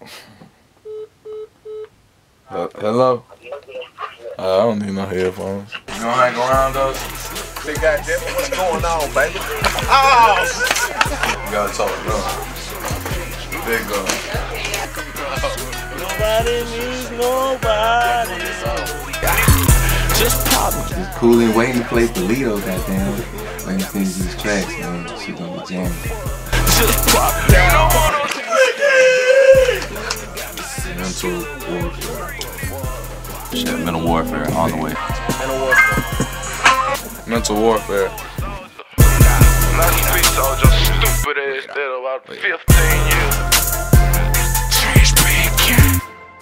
Hello? I don't need no headphones. You gonna hang around though? Hey, goddamn, what's going on, baby? Oh! You gotta talk, bro. Big gun. Nobody needs nobody. Just pop. Just cooling, waiting to play Starlito, goddamn. Waiting to finish these tracks, man. She gonna be jamming. Just pop down. Mental warfare. Shit, mental warfare on the way. Mental warfare. Mental warfare. My streets all just stupid ass dead about 15 years.